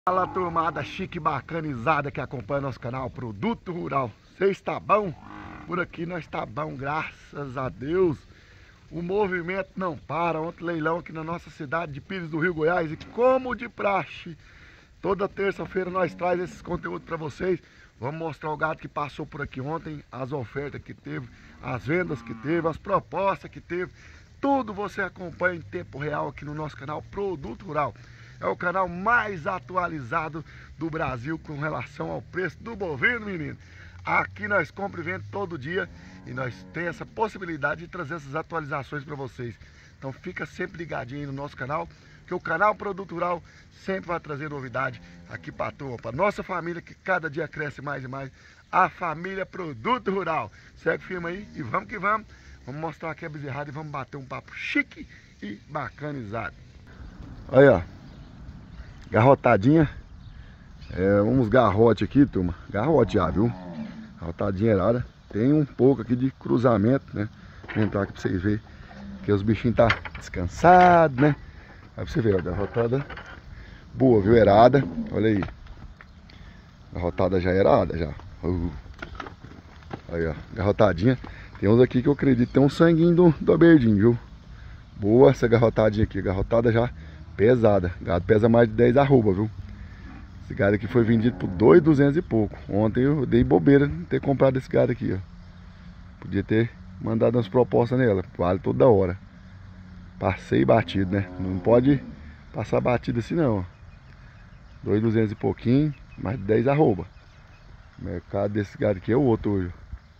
Fala, turmada chique bacanizada que acompanha nosso canal Produto Rural. Você está bom? Por aqui nós está bom, graças a Deus. O movimento não para. Ontem leilão aqui na nossa cidade de Pires do Rio, Goiás. E como de praxe, toda terça-feira nós traz esses conteúdos para vocês. Vamos mostrar o gado que passou por aqui ontem, as ofertas que teve, as vendas que teve, as propostas que teve. Tudo você acompanha em tempo real aqui no nosso canal Produto Rural. É o canal mais atualizado do Brasil com relação ao preço do bovino, menino. Aqui nós compramos e vendemos todo dia e nós temos essa possibilidade de trazer essas atualizações para vocês. Então fica sempre ligadinho aí no nosso canal, que o canal Produto Rural sempre vai trazer novidade aqui para a tua, para nossa família que cada dia cresce mais e mais. A família Produto Rural. Segue firme aí e vamos que vamos. Vamos mostrar aqui a bezerrada e vamos bater um papo chique e bacanizado. Aí, ó. Garrotadinha. Uns garrotes aqui, turma. Garrote já, viu? Garrotadinha errada. Tem um pouco aqui de cruzamento, né? Vou entrar aqui pra vocês verem. Que os bichinhos tá descansados, né? Aí pra você ver, ó. Garrotada boa, viu? Errada. Olha aí. Garrotada já errada, já. Aí, ó. Garrotadinha. Tem uns aqui que eu acredito que tem um sanguinho do aberdinho, viu? Boa essa garrotadinha aqui. Garrotada já pesada. Gado pesa mais de 10 arroba, viu? Esse gado aqui foi vendido por 2.200 e pouco. Ontem eu dei bobeira de ter comprado esse gado aqui, ó. Podia ter mandado umas propostas nela. Vale toda hora. Passei batido, né? Não pode passar batido assim não. 2.200 e pouquinho. Mais de 10 arroba. O mercado desse gado aqui é o outro hoje.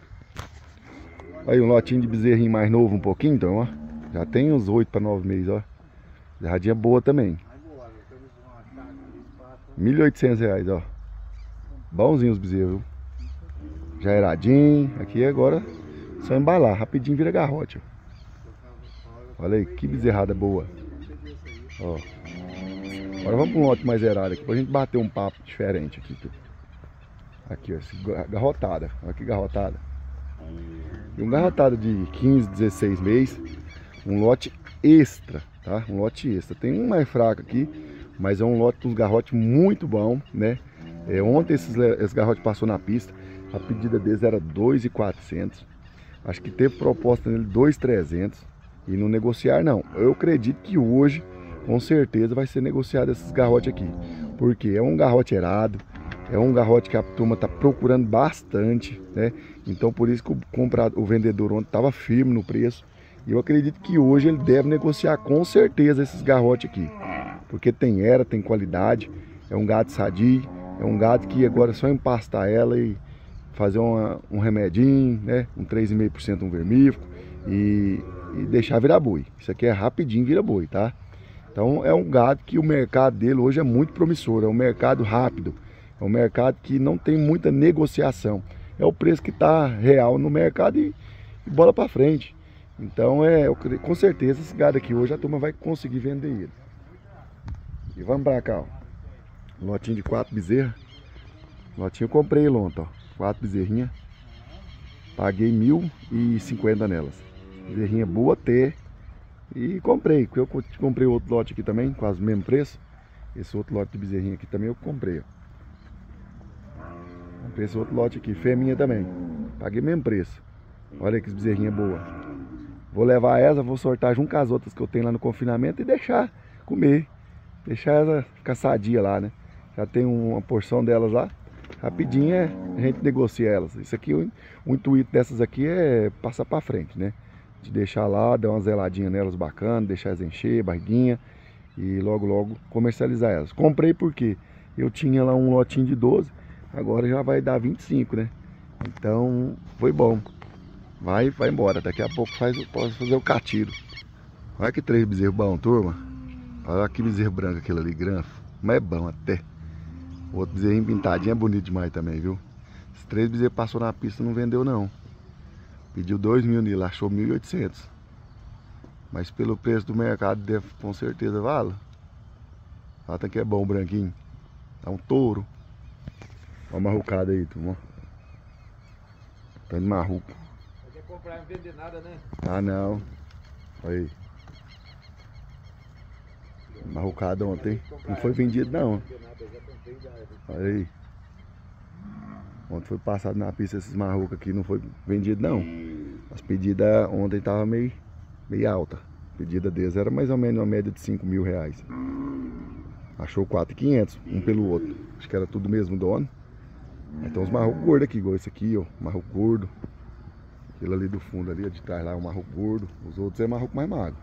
Aí um lotinho de bezerrinho mais novo um pouquinho, então, ó. Já tem uns 8 para 9 meses, ó. Bezerradinha boa também. R$1.800, ó. Bonzinho os bezerros, viu? Já eradinho. Aqui agora só embalar, rapidinho vira garrote, ó. Olha aí, que bezerrada boa. Ó. Agora vamos para um lote mais errado aqui, pra gente bater um papo diferente aqui. Aqui, ó, garrotada. Olha que garrotada. E um garrotado de 15, 16 meses. Um lote extra, tá? Um lote extra. Tem um mais fraco aqui, mas é um lote dos garrotes muito bom, né? Ontem esse garrote passou na pista. A pedida deles era 2.400. Acho que teve proposta nele 2.300. E não negociar não. Eu acredito que hoje, com certeza, vai ser negociado esses garrotes aqui. Porque é um garrote errado. É um garrote que a turma está procurando bastante, né? Então por isso que o vendedor ontem estava firme no preço. E eu acredito que hoje ele deve negociar com certeza esses garrotes aqui. Porque tem qualidade, é um gado sadio, é um gado que agora é só empastar ela e fazer um remedinho, né? Um 3,5% um vermífugo e deixar virar boi. Isso aqui é rapidinho vira boi, tá? Então é um gado que o mercado dele hoje é muito promissor, é um mercado rápido. É um mercado que não tem muita negociação. É o preço que está real no mercado e bola para frente. Então, com certeza, esse gado aqui hoje a turma vai conseguir vender ele. E vamos para cá, ó. Lotinho de 4 bezerras. Lotinho eu comprei ele ontem, ó. 4 bezerrinhas. Paguei 1.050 nelas. Bezerrinha boa até. E comprei. Eu comprei outro lote aqui também, quase o mesmo preço. Esse outro lote de bezerrinha aqui também eu comprei, ó. Comprei esse outro lote aqui, fêmea também. Paguei o mesmo preço. Olha que bezerrinha boa. Vou levar essa, vou sortar junto com as outras que eu tenho lá no confinamento e deixar comer. Deixar ela ficar sadia lá, né? Já tem uma porção delas lá. Rapidinho a gente negocia elas. Isso aqui, o intuito dessas aqui é passar pra frente, né? De deixar lá, dar uma zeladinha nelas bacana, deixar elas encher, barriguinha. E logo logo comercializar elas. Comprei porque eu tinha lá um lotinho de 12. Agora já vai dar 25, né? Então, foi bom. Vai embora. Daqui a pouco posso fazer o catiro. Olha que 3 bezerros bons, turma. Olha que bezerro branco aquele ali, granfo. Mas é bom até. O outro bezerrinho pintadinho é bonito demais também, viu? Esses 3 bezerros passou na pista, não vendeu não. Pediu 2.000 nele, achou 1.800. Mas pelo preço do mercado, com certeza vale. Olha que é bom, branquinho. Tá um touro. Olha a marrucada aí, turma. Tá de marruco. Não quer comprar e não vender nada, né? Ah, não. Olha aí. Marrucada ontem. Não foi vendido, não. Olha aí. Ontem foi passado na pista esses marrocos aqui, não foi vendido não. As pedidas ontem tava meio alta. A pedida deles era mais ou menos uma média de 5 mil reais. Achou 4.500, um pelo outro. Acho que era tudo mesmo dono. Então os marrocos gordos aqui, igual esse aqui, ó. Marroco gordo. Aquele ali do fundo ali, de trás lá é um marroco gordo. Os outros é marroco mais magro.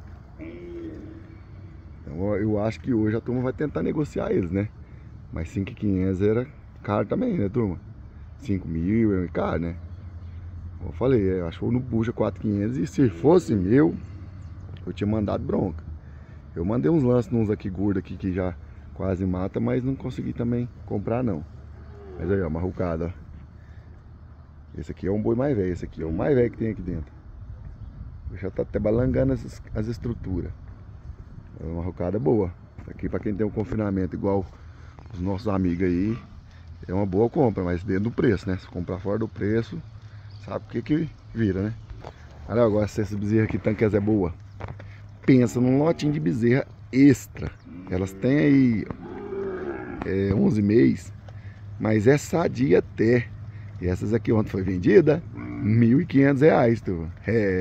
Então eu acho que hoje a turma vai tentar negociar eles, né? Mas 5.500 era caro também, né, turma? 5 mil é caro, né? Como eu falei, achou no bucha 4.500 e se fosse meu, eu tinha mandado bronca. Eu mandei uns lances nos aqui gordos aqui que já quase mata, mas não consegui também comprar não. Mas aí, ó, marrocada, ó. Esse aqui é um boi mais velho, esse aqui é o mais velho que tem aqui dentro. Já tá até balangando as estruturas. É uma marrocada boa. Aqui pra quem tem um confinamento igual os nossos amigos aí, é uma boa compra, mas dentro do preço, né? Se comprar fora do preço, sabe o que vira, né? Olha agora se essa bezerra aqui tanquesa é boa. Pensa num lotinho de bezerra extra. Elas têm aí 11 meses, mas é sadia até. E essas aqui ontem foi vendida R$1.500, turma.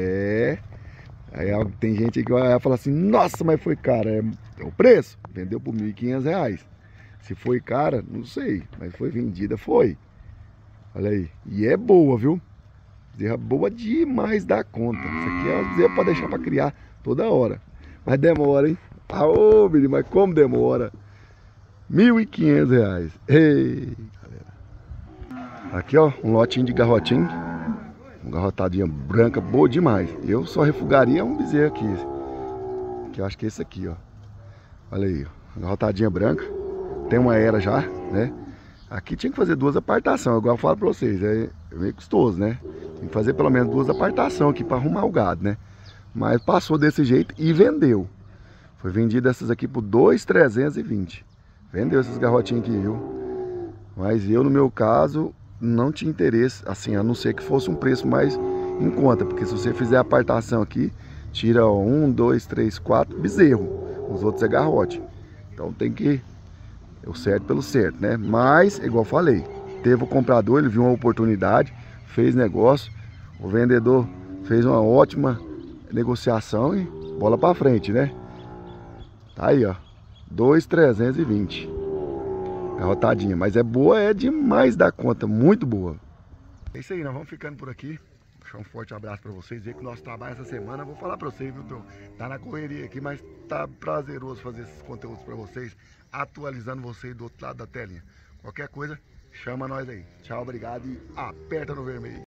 Aí tem gente que vai falar assim, nossa, mas foi cara. É o preço, vendeu por R$1.500. Se foi cara, não sei, mas foi vendida, foi. Olha aí, e é boa, viu? Bezerra boa demais da conta. Isso aqui é uma bezerra pra deixar pra criar toda hora. Mas demora, hein? Ah, ô, menino, mas como demora? R$1.500. Ei, galera. Aqui, ó, um lotinho de garrotinho. Uma garrotadinha branca, boa demais. Eu só refugaria um bezerro aqui. Que eu acho que é esse aqui, ó. Olha aí, ó. Uma garrotadinha branca. Tem uma era já, né? Aqui tinha que fazer 2 apartações, igual eu falo pra vocês. É meio custoso, né? Tem que fazer pelo menos 2 apartações aqui pra arrumar o gado, né? Mas passou desse jeito e vendeu. Foi vendido essas aqui por R$2.320. Vendeu essas garrotinhas aqui, viu? Mas eu, no meu caso, não tinha interesse, assim, a não ser que fosse um preço mais em conta. Porque se você fizer a apartação aqui, tira 1, 2, 3, 4 bezerro. Os outros é garrote. Então tem que... o certo pelo certo, né? Mas, igual eu falei, teve o comprador, ele viu uma oportunidade, fez negócio. O vendedor fez uma ótima negociação e bola pra frente, né? Tá aí, ó, R$2.320. Garrotadinha, mas é boa, é demais da conta, muito boa. É isso aí, nós vamos ficando por aqui. Deixar um forte abraço pra vocês. Ver que o nosso trabalho essa semana, vou falar pra vocês, viu, Tom? Tá na correria aqui, mas tá prazeroso fazer esses conteúdos pra vocês, atualizando vocês do outro lado da telinha. Qualquer coisa, chama nós aí. Tchau, obrigado e aperta no vermelho.